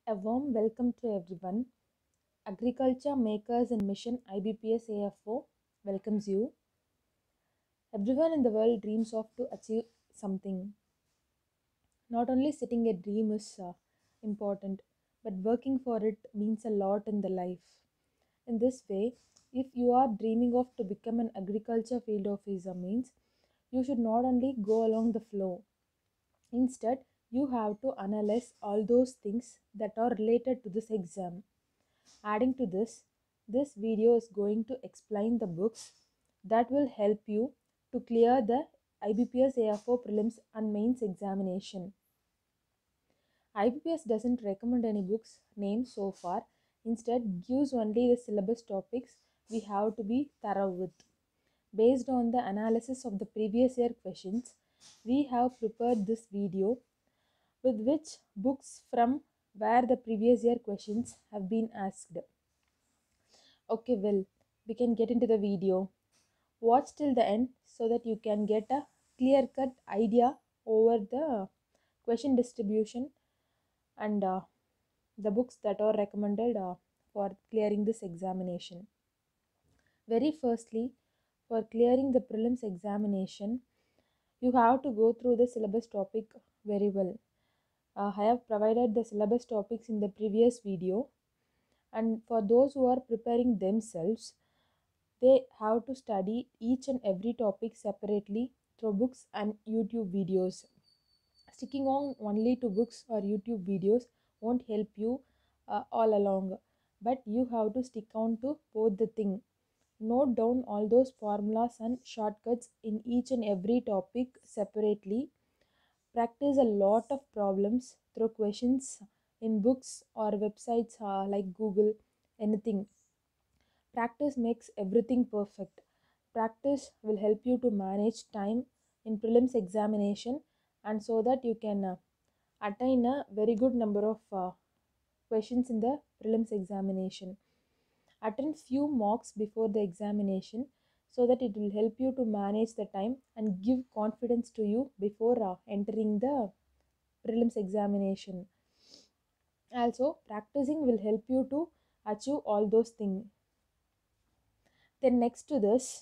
A warm welcome to everyone. Agriculture Makers and Mission IBPS AFO welcomes you. Everyone in the world dreams of to achieve something. Not only setting a dream is important, but working for it means a lot in the life. In this way, if you are dreaming of to become an agriculture field officer means you should not only go along the flow. Instead, you have to analyze all those things that are related to this exam. Adding to this video is going to explain the books that will help you to clear the IBPS AFO prelims and mains examination. IBPS doesn't recommend any books named so far, instead gives only the syllabus topics we have to be thorough with. Based on the analysis of the previous year questions, we have prepared this video with which books from where the previous year questions have been asked. Okay, well, we can get into the video. Watch till the end so that you can get a clear cut idea over the question distribution and the books that are recommended for clearing this examination. Very firstly, for clearing the prelims examination, you have to go through the syllabus topic very well. I have provided the syllabus topics in the previous video, and for those who are preparing themselves, they have to study each and every topic separately through books and YouTube videos. Sticking on only to books or YouTube videos won't help you all along, but you have to stick on to both the thing. Note down all those formulas and shortcuts in each and every topic separately. Practice a lot of problems through questions in books or websites like Google, anything. Practice makes everything perfect. Practice will help you to manage time in prelims examination and so that you can attain a very good number of questions in the prelims examination. Attend few mocks before the examination so that it will help you to manage the time and give confidence to you before entering the prelims examination. Also, practicing will help you to achieve all those things. Then next to this,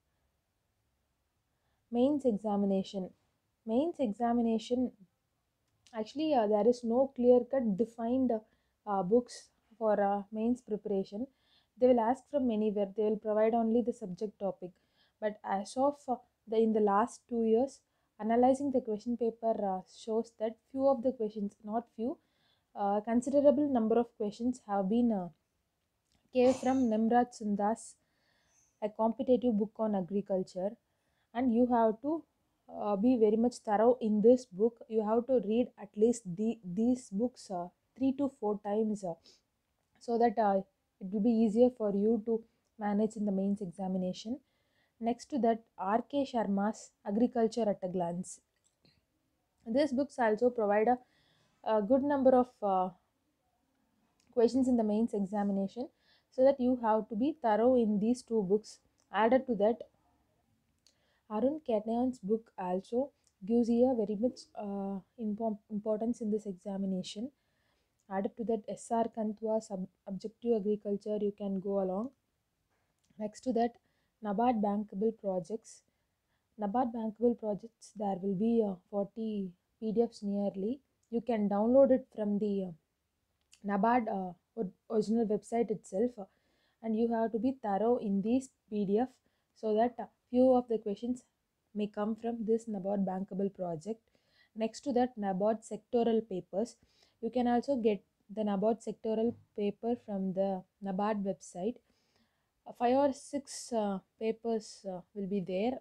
mains examination. Mains examination, actually there is no clear cut defined books for mains preparation. They will ask from anywhere, they will provide only the subject topic, but as of in the last 2 years, analyzing the question paper shows that few of the questions, not few, considerable number of questions have been came from Nimraj Sundas, a competitive book on agriculture, and you have to be very much thorough in this book. You have to read at least these books 3 to 4 times so that it will be easier for you to manage in the mains examination. Next to that, R.K. Sharma's Agriculture at a Glance. These books also provide a good number of questions in the mains examination, so that you have to be thorough in these two books. Added to that, Arun Katayan's book also gives you a very much importance in this examination. Added to that, S.R. Kantwa's Objective Agriculture, you can go along. Next to that, NABARD bankable projects. NABARD bankable projects, there will be 40 PDFs nearly. You can download it from the NABARD original website itself, and you have to be thorough in these PDF so that few of the questions may come from this NABARD bankable project. Next to that, NABARD sectoral papers. You can also get the NABARD sectoral paper from the NABARD website. 5 or 6 papers will be there.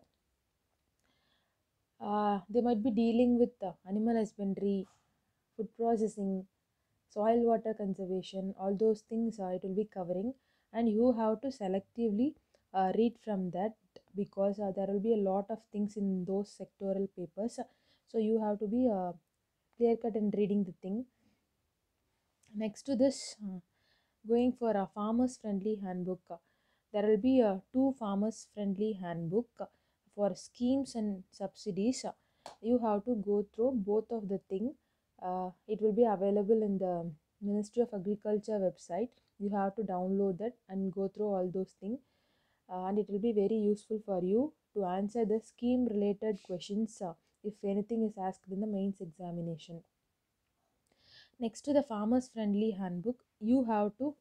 They might be dealing with animal husbandry, food processing, soil water conservation, all those things it will be covering, and you have to selectively read from that, because there will be a lot of things in those sectoral papers, so you have to be clear cut in reading the thing. Next to this, going for a farmers friendly handbook, there will be a two farmers friendly handbook for schemes and subsidies. You have to go through both of the thing. It will be available in the Ministry of Agriculture website. You have to download that and go through all those things, and it will be very useful for you to answer the scheme related questions if anything is asked in the mains examination. Next to the farmers friendly handbook, you have to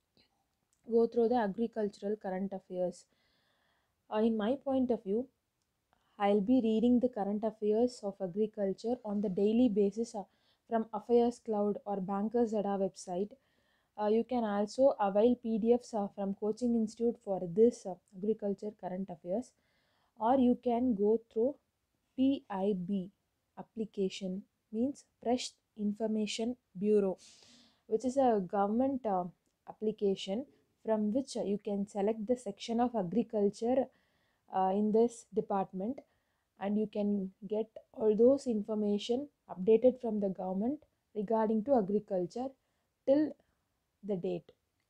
go through the agricultural current affairs. In my point of view, I'll be reading the current affairs of agriculture on the daily basis from Affairs Cloud or Bankers Zada website. You can also avail PDFs from Coaching Institute for this agriculture current affairs, or you can go through PIB application, means Fresh Information Bureau, which is a government application from which you can select the section of agriculture in this department, and you can get all those information updated from the government regarding to agriculture till the date.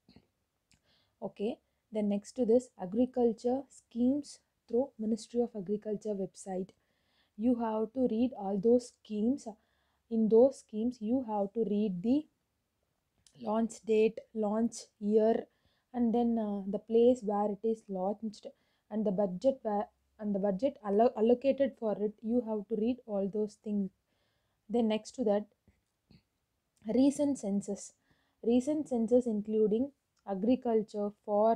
Okay, then next to this, agriculture schemes through Ministry of Agriculture website. You have to read all those schemes. In those schemes, you have to read the launch date, launch year, and then the place where it is launched, and the budget where, and the budget allocated for it. You have to read all those things. Then next to that, recent census. Recent census including agriculture,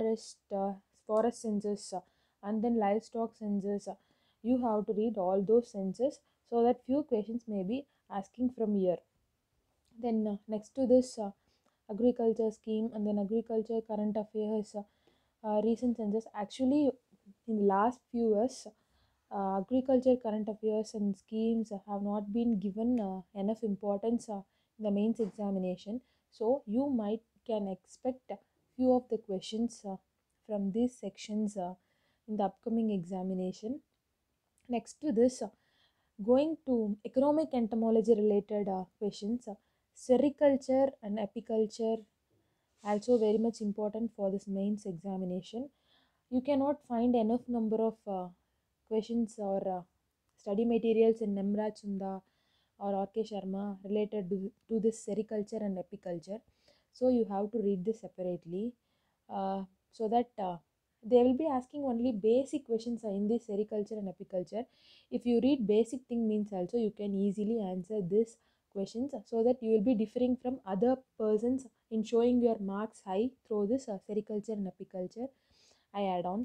forest census, and then livestock census. You have to read all those census so that few questions may be asking from here. Then next to this, agriculture scheme, and then agriculture current affairs, recent census. Actually, in the last few years, agriculture current affairs and schemes have not been given enough importance in the mains examination. So you might can expect few of the questions from these sections in the upcoming examination. Next to this, going to economic entomology related questions, sericulture and apiculture also very much important for this mains examination. You cannot find enough number of questions or study materials in Nemraj Sunda or R.K. Sharma related to this sericulture and apiculture. So you have to read this separately, so that they will be asking only basic questions in this sericulture and apiculture. If you read basic thing means also you can easily answer this questions, so that you will be differing from other persons in showing your marks high through this sericulture and apiculture. I add on.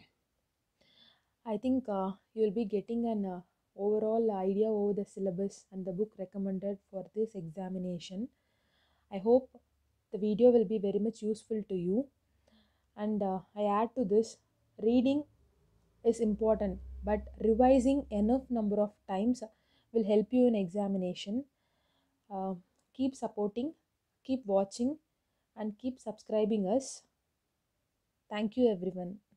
I think you will be getting an overall idea over the syllabus and the book recommended for this examination. I hope the video will be very much useful to you. And I add to this, reading is important, but revising enough number of times will help you in examination. Uh, Keep supporting, keep watching, and keep subscribing us. Thank you, everyone.